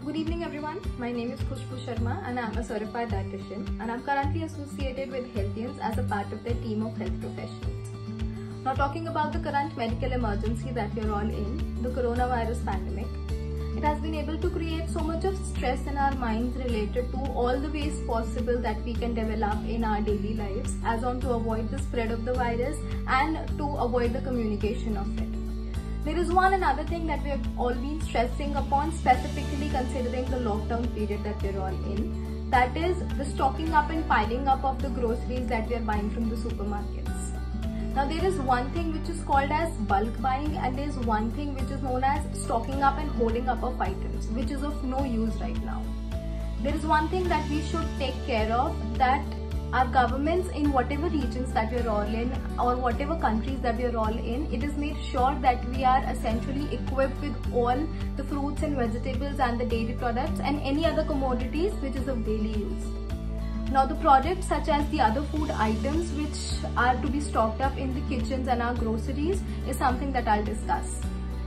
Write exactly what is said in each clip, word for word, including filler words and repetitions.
Good evening everyone, my name is Khushbu Sharma and I am a certified dietitian and I am currently associated with Healthians as a part of their team of health professionals. Now talking about the current medical emergency that we are all in, the coronavirus pandemic, it has been able to create so much of stress in our minds related to all the ways possible that we can develop in our daily lives as on to avoid the spread of the virus and to avoid the communication of it. There is one another thing that we have all been stressing upon, specifically considering the lockdown period that we are all in. That is the stocking up and piling up of the groceries that we are buying from the supermarkets. Now there is one thing which is called as bulk buying and there is one thing which is known as stocking up and holding up of items, which is of no use right now. There is one thing that we should take care of, that our governments in whatever regions that we are all in or whatever countries that we are all in, it is made sure that we are essentially equipped with all the fruits and vegetables and the dairy products and any other commodities which is of daily use. Now the products such as the other food items which are to be stocked up in the kitchens and our groceries is something that I'll discuss.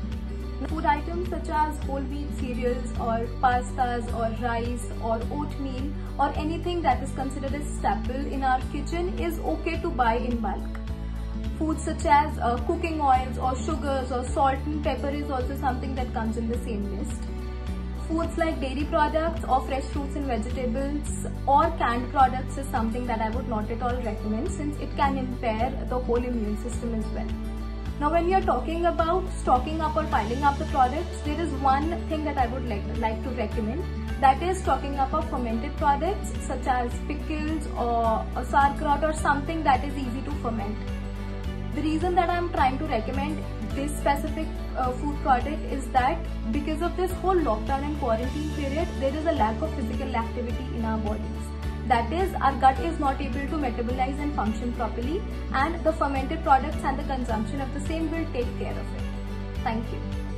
Food items such as whole wheat cereals or pastas or rice or oatmeal or anything that is considered a staple in our kitchen is okay to buy in bulk. Foods such as uh, cooking oils or sugars or salt and pepper is also something that comes in the same list. Foods like dairy products or fresh fruits and vegetables or canned products is something that I would not at all recommend, since it can impair the whole immune system as well. Now when we are talking about stocking up or piling up the products, there is one thing that I would like, like to recommend, that is stocking up of fermented products such as pickles or, or sauerkraut or something that is easy to ferment. The reason that I am trying to recommend this specific uh, food product is that because of this whole lockdown and quarantine period, there is a lack of physical activity in our bodies. That is, our gut is not able to metabolize and function properly, and the fermented products and the consumption of the same will take care of it. Thank you.